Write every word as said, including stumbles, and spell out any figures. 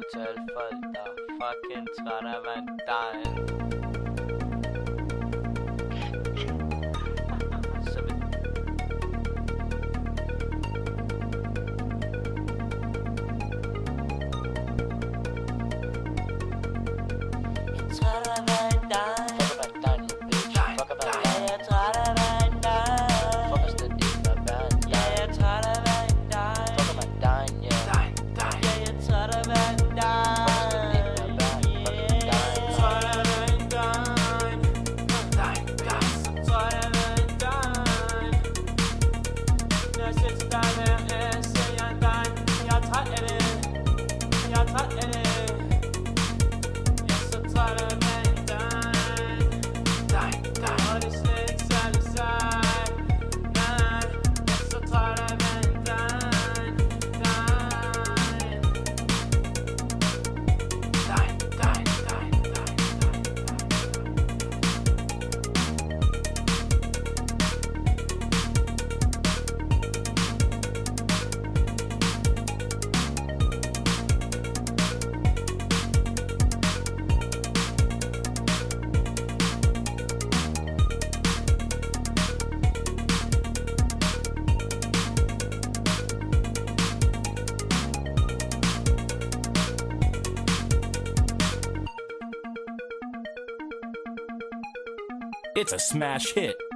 til alle folk, der er fucking træt af vandalen. Så vil træt af vandalen. Fuck af vandalen, bitch. Fuck af vandalen. Jeg er træt af vandalen. Fuck af slet ikke med vandalen. Jeg er træt af vandalen. Fuck af vandalen, yeah. Jeg er træt af vandalen. It's a smash hit.